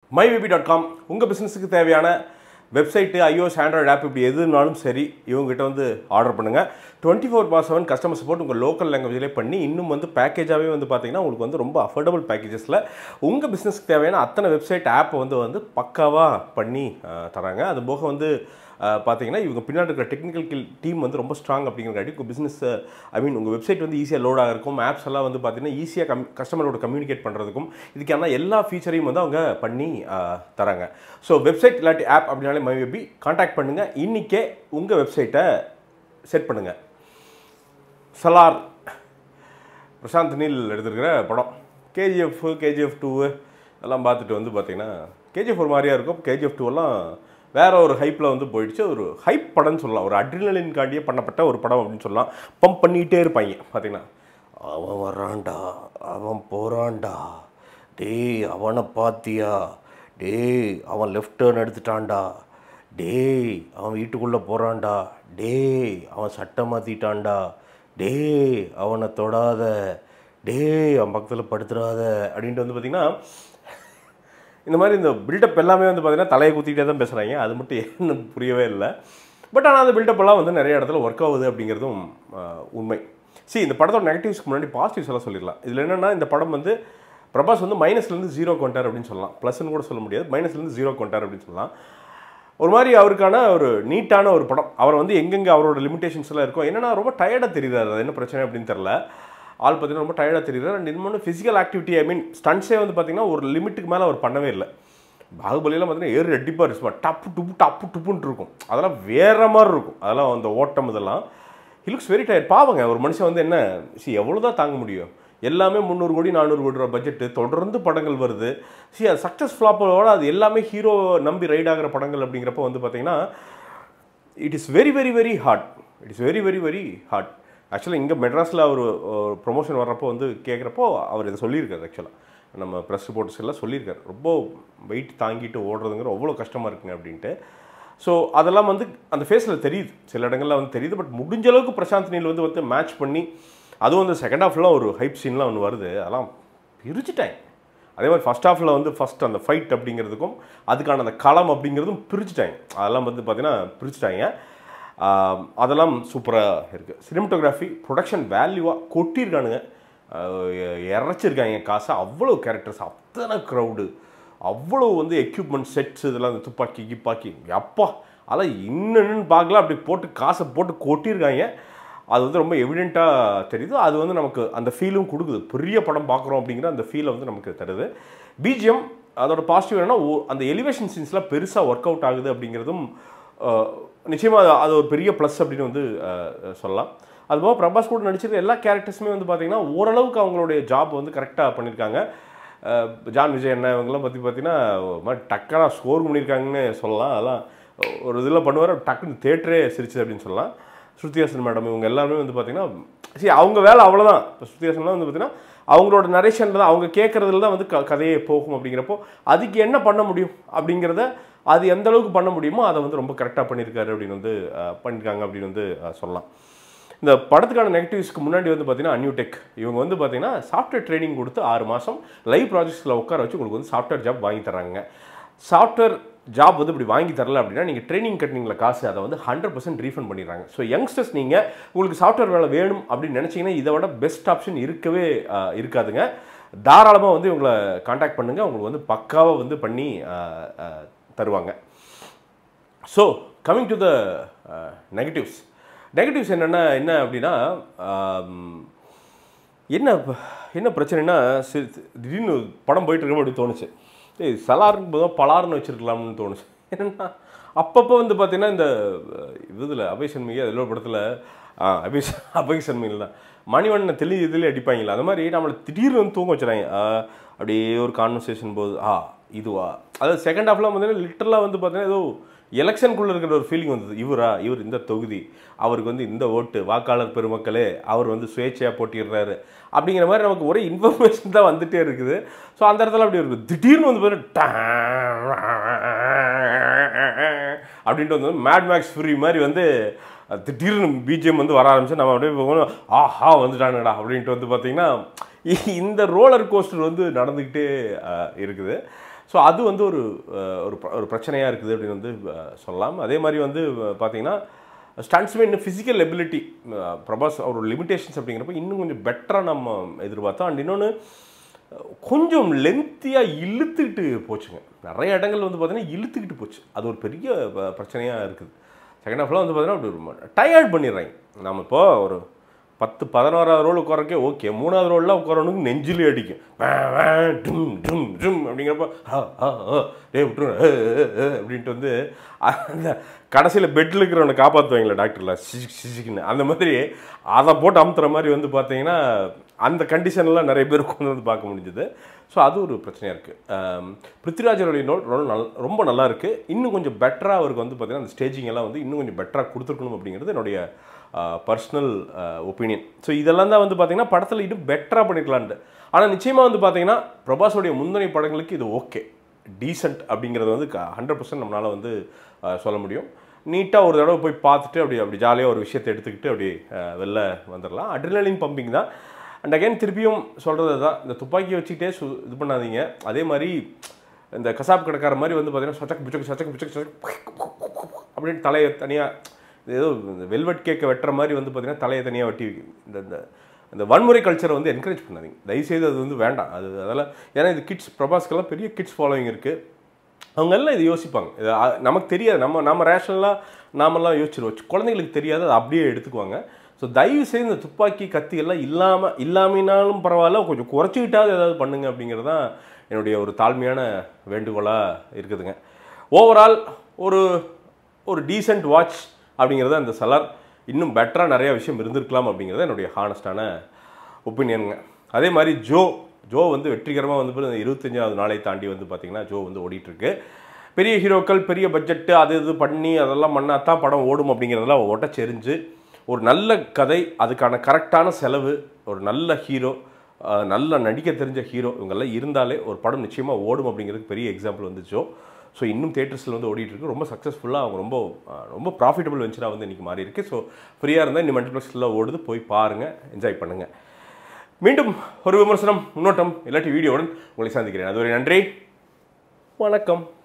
mybaby.com உங்கள் பிஸ்னஸுக்கு தேவையான website iOS Android app இப்படி எதுனாலும் சரி இவங்ககிட்ட வந்து ஆர்டர் பண்ணுங்கள். 24/7 கஸ்டமர் சப்போர்ட் உங்கள் லோக்கல் லாங்குவேஜ்லேயே பண்ணி இன்னும் வந்து பேக்கேஜாகவே வந்து பார்த்தீங்கன்னா உங்களுக்கு வந்து ரொம்ப அஃபோர்டபுள் பேக்கேஜஸில் உங்கள் பிஸ்னஸ்க்கு தேவையான அத்தனை வெப்சைட் ஆப்பை வந்து பக்காவாக பண்ணி தராங்க. அது போக வந்து பார்த்தீங்கன்னா இவங்க பின்னாடி இருக்கிற டெக்னிக்கல் டீம் வந்து ரொம்ப ஸ்ட்ராங் அப்படிங்கிறக்காட்டி உங்கள் பிஸ்னஸ் உங்கள் வெப்சைட் வந்து ஈஸியாக லோடாக இருக்கும். ஆப்ஸ் எல்லாம் வந்து பார்த்தீங்கன்னா ஈஸியாக கஸ்டமரோட கம்யூனிகேட் பண்ணுறதுக்கும் இதுக்கான எல்லா ஃபீச்சரையும் வந்து அவங்க பண்ணி தராங்க. ஸோ வெப்சைட் இல்லாட்டி ஆப் அப்படின்னாலே mybaby கான்டாக்ட் பண்ணுங்கள். இன்றைக்கே உங்கள் வெப்சைட்டை செட் பண்ணுங்கள். salaar prashanth எடுத்துருக்கிற படம் கேஜிஎஃப் 2 எல்லாம் பார்த்துட்டு வந்து பார்த்தீங்கன்னா கேஜிஎஃப் ஒரு மாதிரியாக இருக்கும். கேஜிஎஃப் 2 எல்லாம் வேற ஒரு ஹைப்பில் வந்து போயிடுச்சு. ஒரு ஹைப் படம்னு சொல்லலாம், ஒரு அட்ரினலின்காண்டியே பண்ணப்பட்ட ஒரு படம் அப்படின்னு சொல்லலாம். பம்ப் பண்ணிகிட்டே இருப்பாங்க. பார்த்தீங்கன்னா அவன் வரான்டா, அவன் போகிறான்டா, டேய் அவனை பார்த்தியா, டேய் அவன் லெஃப்ட் டேர்ன் எடுத்துட்டான்டா, டேய் அவன் வீட்டுக்குள்ளே போகிறான்டா, டேய் அவன் சட்டை மாற்றிட்டான்டா, டேய் அவனை தொடாத, டேய் அவன் பக்கத்தில் படுத்துடாத அப்படின்ட்டு வந்து பார்த்திங்கன்னா இந்த மாதிரி இந்த பில்டப் எல்லாமே வந்து பார்த்திங்கன்னா தலையை குத்திக்கிட்டே தான் பேசுகிறாங்க. அது மட்டும் என்ன புரியவே இல்லை. பட் ஆனால் அந்த பில்டப்பெல்லாம் வந்து நிறைய இடத்துல ஒர்க் ஆகுது அப்படிங்கிறதும் உண்மை. இந்த படத்தோட நெகட்டிவ்ஸ்க்கு முன்னாடி பாசிட்டிவ்ஸ் எல்லாம் சொல்லிடலாம். இதில் என்னென்னா இந்த படம் வந்து பிரபாஸ் வந்து மைனஸ்லேருந்து 0 கொண்டார் அப்படின்னு சொல்லலாம். ப்ளஸ்ன்னு கூட சொல்ல முடியாது, மைனஸ்லேருந்து 0 கொண்டார் அப்படின்னு சொல்லலாம். ஒரு மாதிரி அவருக்கான ஒரு நீட்டான ஒரு படம். அவர் வந்து எங்கெங்கே அவரோட லிமிடேஷன்ஸ் எல்லாம் இருக்கும். என்னென்னா ரொம்ப டயர்டாக தெரியுறாரு. அது என்ன பிரச்சனை அப்படின்னு தெரில. ஆள் பார்த்தீங்கன்னா ரொம்ப டயர்டாக தெரியுறாரு. அண்ட் இன்னொன்று ஃபிசிக்கல் ஆக்டிவிட்டி ஸ்டன்ட்ஸே வந்து பார்த்திங்கன்னா ஒரு லிமிட்டுக்கு மேலே அவர் பண்ணவே இல்லை. பாகுபலியெல்லாம் பார்த்தீங்கன்னா ஏறு ரெட்டிப்பாக இருக்கும், டப்பு டுப்புன்னு இருக்கும். அதெல்லாம் வேற மாதிரி இருக்கும். அதெல்லாம் அந்த ஓட்டம் இதெல்லாம் ஹி லுக்ஸ் வெரி டயர்ட். பாவங்க ஒரு மனுஷன் வந்து என்ன எவ்வளோ தான் தாங்க முடியும். எல்லாமே 300 கோடி 400 கோடி ரூபா பட்ஜெட்டு, தொடர்ந்து படங்கள் வருது. அது சக்ஸஸ் ஃப்ளாப்போட அது எல்லாமே ஹீரோ நம்பி ரைட் ஆகிற படங்கள் அப்படிங்கிறப்போ வந்து பார்த்திங்கன்னா it is very very very hard. It is very very very hard. ஆக்சுவலாக இங்கே மெட்ராஸில் அவர் ப்ரொமோஷன் வர்றப்போ வந்து கேட்குறப்போ அவர் இதை சொல்லியிருக்காரு. ஆக்சுவலாக நம்ம ப்ரெஸ் ரிப்போர்ட்ஸ் எல்லாம் சொல்லியிருக்காரு. ரொம்ப வெயிட் தாங்கிட்டு ஓடுறதுங்கிற அவ்வளோ கஷ்டமாக இருக்குங்க அப்படின்ட்டு. ஸோ அதெல்லாம் வந்து அந்த ஃபேஸில் தெரியுது, சில இடங்கள்ல வந்து தெரியுது. பட் முடிஞ்ச அளவுக்கு பிரசாந்த் நீல் வந்து மேட்ச் பண்ணி அதுவும் வந்து செகண்ட் ஹாஃப்லாம் ஒரு ஹைப் சீன்லாம் ஒன்று வருது. அதெல்லாம் பிரிச்சுட்டாங்க. அதே மாதிரி ஃபஸ்ட் ஹாஃபில் வந்து ஃபஸ்ட் அந்த ஃபைட் அப்படிங்கிறதுக்கும் அதுக்கான அந்த களம் அப்படிங்கிறதும் பிரிச்சுட்டாங்க. அதெல்லாம் வந்து பார்த்திங்கன்னா பிரிச்சுட்டாங்க. அதெல்லாம் சூப்பராக இருக்குது. சினிமட்டோகிராஃபி ப்ரொடக்ஷன் வேல்யூவாக கொட்டியிருக்கானுங்க, இறச்சிருக்காங்க காசை. அவ்வளோ கேரக்டர்ஸ், அத்தனை க்ரௌடு, அவ்வளோ வந்து எக்யூப்மெண்ட் செட்ஸ், இதெல்லாம் அந்த துப்பாக்கி கிப்பாக்கி அப்பா அதெல்லாம் இன்னுன்னு பார்க்கலாம். அப்படி போட்டு காசை போட்டு கொட்டியிருக்காங்க. அது வந்து ரொம்ப எவிடெண்ட்டாக தெரியுது. அது வந்து நமக்கு அந்த ஃபீலும் கொடுக்குது. பெரிய படம் பார்க்குறோம் அப்படிங்கிற அந்த ஃபீலை வந்து நமக்கு தருது. பிஜிஎம் அதோட பாசிட்டிவ் என்னன்னா அந்த எலிவேஷன் சீன்ஸ்லாம் பெருசாக ஒர்க் அவுட் ஆகுது அப்படிங்கிறதும் நிச்சயமாக அது ஒரு பெரிய ப்ளஸ் அப்படின்னு வந்து சொல்லலாம். அதுபோக பிரபாஸ் கூட நடிச்சிருக்க எல்லா கேரக்டர்ஸுமே வந்து பார்த்திங்கன்னா ஓரளவுக்கு அவங்களுடைய ஜாப் வந்து கரெக்டாக பண்ணியிருக்காங்க. ஜான் விஜய் என்ன இவங்கெல்லாம் பற்றி பார்த்தீங்கன்னா மாதிரி டக்காக ஸ்கோர் பண்ணியிருக்காங்கன்னு சொல்லலாம். அதெல்லாம் ஒரு இதில் பண்ணுவார், டக்குன்னு தேட்டரே சிரிச்சு அப்படின்னு சொல்லலாம். ஸ்ருதிஹாசன் மேடம் இவங்க எல்லாருமே வந்து பார்த்திங்கன்னா அவங்க வேலை அவ்வளோதான். இப்போ ஸ்ருதிஹாசன்லாம் வந்து பார்த்திங்கன்னா அவங்களோட நரேஷனில் தான், அவங்க கேட்குறதுல தான் வந்து கதையே போகும். அப்படிங்கிறப்போ அதுக்கு என்ன பண்ண முடியும் அப்படிங்கிறத அது எந்த அளவுக்கு பண்ண முடியுமோ அதை வந்து ரொம்ப கரெக்டாக பண்ணியிருக்காரு அப்படின்னு வந்து பண்ணியிருக்காங்க அப்படின்னு வந்து சொல்லலாம். இந்த படத்துக்கான நெகட்டிவ்ஸ்க்கு முன்னாடி வந்து பார்த்திங்கன்னா அன்யூடெக் இவங்க வந்து பார்த்திங்கன்னா சாஃப்ட்வேர் ட்ரைனிங் கொடுத்து 6 மாதம் லைவ் ப்ராஜெக்ட்ஸில் உட்கார வச்சு உங்களுக்கு வந்து சாஃப்ட்வேர் ஜாப் வாங்கி தராங்க. சாஃப்ட்வேர் ஜாப் வந்து இப்படி வாங்கி தரல அப்படின்னா நீங்கள் ட்ரைனிங் கட்டினீங்கள காசு அதை வந்து 100% ரீஃபண்ட் பண்ணிடுறாங்க. ஸோ யங்ஸ்டர்ஸ் நீங்கள் உங்களுக்கு சாஃப்ட்வேர் வேலை வேணும் அப்படின்னு நினச்சிங்கன்னா இதை விட பெஸ்ட் ஆப்ஷன் இருக்கவே இருக்காதுங்க. தாராளமாக வந்து இவங்களை காண்டாக்ட் பண்ணுங்கள். உங்களுக்கு வந்து பக்காவாக வந்து பண்ணி தருவாங்க. So coming to the negatives என்ன அப்படின்னா என்ன பிரச்சனைனா திடீர்னு படம் போயிட்டு இருக்க அப்படி தோணுச்சு. சலாருக்கு போதும் பலார்னு வச்சுருக்கலாம்னு தோணுச்சு. என்னென்னா அப்பப்போ வந்து பார்த்திங்கன்னா இந்த இதில் அபய்சன்மிகை அதில் ஒரு படத்தில் அபய்சன்மிகள் தான் மணிவண்ணனை இதில் அடிப்பாங்களா அந்த மாதிரி நம்மளை திடீர்னு வந்து தூங்க வச்சுறாங்க. அப்படியே ஒரு கான்வர்சேஷன் போது இதுவா அதாவது செகண்ட் ஹாஃப்லாம் பார்த்தீங்கன்னா லிட்டரலாக வந்து பார்த்தீங்கன்னா ஏதோ எலெக்ஷனுக்குள்ளே இருக்கிற ஒரு ஃபீலிங் வந்தது. இவர் இந்த தொகுதி, அவருக்கு வந்து இந்த ஓட்டு, வாக்காளர் பெருமக்களே அவர் வந்து சுயேட்சையாக போட்டிடுறாரு அப்படிங்கிற மாதிரி நமக்கு ஒரே இன்ஃபர்மேஷன் தான் வந்துகிட்டே இருக்குது. ஸோ அந்த இடத்துல அப்படி இருக்குது. திடீர்னு வந்து பார்த்தீங்கன்னா அப்படின்ட்டு வந்து மேட் மேக்ஸ் ஃப்ரீ மாதிரி வந்து திடீர்னு பிஜிஎம் வந்து வர ஆரம்பிச்சு நம்ம அப்படியே போகணும் வந்துட்டானுடா அப்படின்ட்டு வந்து பார்த்திங்கன்னா இந்த ரோலர் கோஸ்டர் வந்து நடந்துக்கிட்டே இருக்குது. ஸோ அது வந்து ஒரு ஒரு பிரச்சனையாக இருக்குது அப்படின்னு வந்து சொல்லலாம். அதே மாதிரி வந்து பார்த்தீங்கன்னா ஸ்டண்ட்ஸ்மே இன்னும் ஃபிசிக்கல் எபிலிட்டி பிரபாஸ் அவரோட லிமிடேஷன்ஸ் அப்படிங்கிறப்ப இன்னும் கொஞ்சம் பெட்டராக நம்ம எதிர்பார்த்தோம். அண்ட் இன்னொன்று கொஞ்சம் லென்த்தியாக இழுத்துக்கிட்டு போச்சுங்க. நிறைய இடங்கள் வந்து பார்த்தீங்கன்னா இழுத்துக்கிட்டு போச்சு. அது ஒரு பெரிய பிரச்சனையாக இருக்குது. செகண்ட் ஹாஃப்லாம் வந்து பார்த்தீங்கன்னா அப்படி டயர்ட் பண்ணிடுறாங்க. நம்ம இப்போ ஒரு 10-11வது ரோல் உட்காரக்கே ஓகே, 3வது ரோல்லாம் உட்காரணுக்கு நெஞ்சிலே அடிக்கும். டும் டும் டும் அப்படிங்கிறப்ப விட்டுரு அப்படின்ட்டு வந்து அந்த கடைசியில் பெட்டில் இருக்கிறவனை காப்பாற்றுவாங்களே டாக்டர்ல சிசிக்குன்னு, அந்த மாதிரி அதை போட்டு அமுத்துற மாதிரி வந்து பார்த்தீங்கன்னா அந்த கண்டிஷன்லாம் நிறைய பேர் கொண்டு வந்து பார்க்க முடிஞ்சுது. ஸோ அது ஒரு பிரச்சனையாக இருக்குது. பிருத்திவிராஜனுடைய ரோல் ரொம்ப நல்லா இருக்குது. இன்னும் கொஞ்சம் பெட்டராக அவருக்கு வந்து பார்த்தீங்கன்னா அந்த ஸ்டேஜிங் எல்லாம் வந்து இன்னும் கொஞ்சம் பெட்டராக கொடுத்துருக்கணும் அப்படிங்கிறது என்னுடைய பர்சனல் ஒப்பீனியன். ஸோ இதெல்லாம் தான் வந்து பார்த்தீங்கன்னா படத்தில் இன்னும் பெட்டராக பண்ணிக்கலான்ட்டு. ஆனால் நிச்சயமாக வந்து பார்த்தீங்கன்னா பிரபாஸோடைய முன்னணி படங்களுக்கு இது ஓகே, டீசென்ட் அப்படிங்கிறது வந்து 100% நம்மளால் வந்து சொல்ல முடியும். நீட்டாக ஒரு தடவை போய் பார்த்துட்டு அப்படி ஜாலியாக ஒரு விஷயத்தை எடுத்துக்கிட்டு அப்படி வெளில வந்துடலாம். அட்ரினலின் பம்பிங் தான். அண்ட் அகைன் திருப்பியும் சொல்கிறது தான், இந்த துப்பாக்கி வச்சுக்கிட்டே இது பண்ணாதீங்க. அதே மாதிரி இந்த கசாப் கடைக்கார மாதிரி வந்து பார்த்தீங்கன்னா சச்சக்கு பிச்சக்கு அப்படின்னு தலையை தனியாக ஏதோ இந்த வெல்வெட் கேக்கை வெட்டுற மாதிரி வந்து பார்த்தீங்கன்னா தலையை தனியாக வெட்டி இந்த வன்முறை கல்ச்சரை வந்து என்கரேஜ் பண்ணாதீங்க தயவுசெய்து. அது வந்து வேண்டாம். அதெல்லாம் ஏன்னா இது கிட்ஸ், பிரபாஸ்க்கெல்லாம் பெரிய கிட்ஸ் ஃபாலோவிங் இருக்குது. அவங்க எல்லாம் இது யோசிப்பாங்க. இது நமக்கு தெரியாது, நம்ம ரேஷனலாக நாமெல்லாம் யோசிச்சிருவோம். குழந்தைங்களுக்கு தெரியாது, அதை அப்படியே எடுத்துக்குவாங்க. ஸோ தயவு செய்து இந்த துப்பாக்கி கத்தி எல்லாம் இல்லாமினாலும் பரவாயில்ல, கொஞ்சம் குறைச்சிக்கிட்டாவது ஏதாவது பண்ணுங்க அப்படிங்கிறது தான் என்னுடைய ஒரு தாழ்மையான வேண்டுகோளாக இருக்குதுங்க. ஓவரால் ஒரு டீசென்ட் வாட்ச் அப்படிங்கிறது அந்த சலார். இன்னும் பெட்டராக நிறையா விஷயம் இருந்திருக்கலாம் அப்படிங்கிறது என்னுடைய ஹானஸ்டான ஒப்பீனியனுங்க. அதே மாதிரி ஜோ வந்து வெற்றிகரமாக வந்து 25வது நாளை தாண்டி வந்து பார்த்திங்கன்னா ஜோ வந்து ஓடிட்டுருக்கு. பெரிய ஹீரோக்கள் பெரிய பட்ஜெட்டு அது பண்ணி அதெல்லாம் பண்ணால் தான் படம் ஓடும் அப்படிங்கிறதெல்லாம் ஒட்டச்செரிஞ்சு ஒரு நல்ல கதை, அதுக்கான கரெக்டான செலவு, ஒரு நல்ல ஹீரோ, நல்ல நடிக்க தெரிஞ்ச ஹீரோ, இவங்கெல்லாம் இருந்தாலே ஒரு படம் நிச்சயமாக ஓடும் அப்படிங்கிறதுக்கு பெரிய எக்ஸாம்பிள் வந்து ஜோ. ஸோ இன்னும் தேட்டர்ஸில் வந்து ஓடிட்டுருக்கு. ரொம்ப சக்ஸஸ்ஃபுல்லாக அவங்க ரொம்ப ப்ராஃபிட்டபிள் வெஞ்சராக வந்து இன்றைக்கி மாறி இருக்குது. ஸோ ஃப்ரீயாக இருந்தால் இன்னும் மல்டிப்ளெக்ஸில் ஓடுது, போய் பாருங்கள், என்ஜாய் பண்ணுங்கள். மீண்டும் ஒரு விமர்சனம், முன்னோட்டம் இல்லாட்டி வீடியோவுடன் உங்களை சந்திக்கிறேன். அதுவரை நன்றி, வணக்கம்.